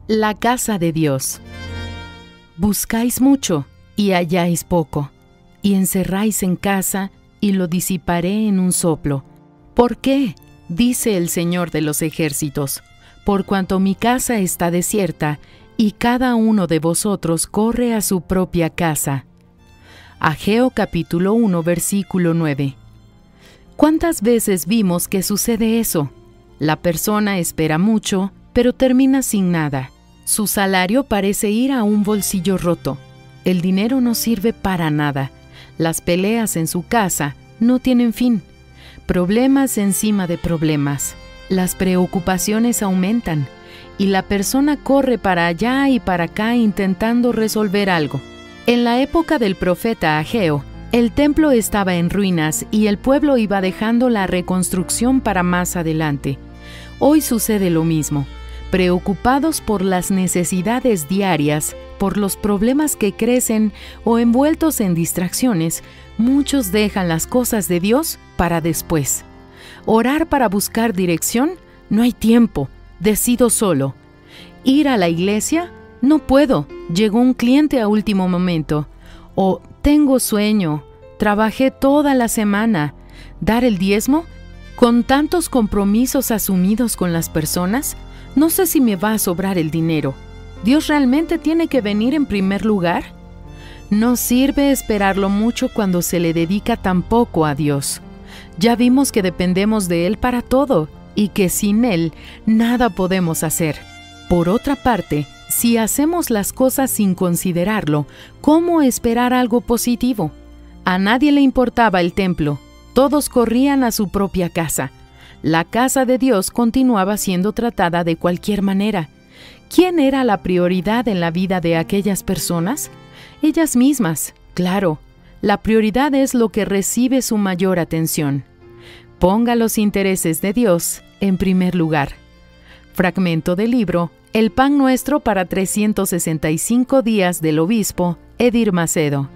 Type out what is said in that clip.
La casa de Dios. Buscáis mucho y halláis poco, y encerráis en casa y lo disiparé en un soplo. ¿Por qué? Dice el Señor de los ejércitos, por cuanto mi casa está desierta y cada uno de vosotros corre a su propia casa. Ageo capítulo 1 versículo 9. ¿Cuántas veces vimos que sucede eso? La persona espera mucho, pero termina sin nada. Su salario parece ir a un bolsillo roto. El dinero no sirve para nada. Las peleas en su casa no tienen fin. Problemas encima de problemas. Las preocupaciones aumentan y la persona corre para allá y para acá intentando resolver algo. En la época del profeta Ageo, el templo estaba en ruinas y el pueblo iba dejando la reconstrucción para más adelante. Hoy sucede lo mismo. Preocupados por las necesidades diarias, por los problemas que crecen o envueltos en distracciones, muchos dejan las cosas de Dios para después. Orar para buscar dirección, no hay tiempo, decido solo. Ir a la iglesia, no puedo, llegó un cliente a último momento. O tengo sueño, trabajé toda la semana. Dar el diezmo, con tantos compromisos asumidos con las personas, no sé si me va a sobrar el dinero. ¿Dios realmente tiene que venir en primer lugar? No sirve esperarlo mucho cuando se le dedica tan poco a Dios. Ya vimos que dependemos de Él para todo y que sin Él nada podemos hacer. Por otra parte, si hacemos las cosas sin considerarlo, ¿cómo esperar algo positivo? A nadie le importaba el templo. Todos corrían a su propia casa. La casa de Dios continuaba siendo tratada de cualquier manera. ¿Quién era la prioridad en la vida de aquellas personas? Ellas mismas, claro. La prioridad es lo que recibe su mayor atención. Ponga los intereses de Dios en primer lugar. Fragmento del libro El pan nuestro para 365 días del obispo Edir Macedo.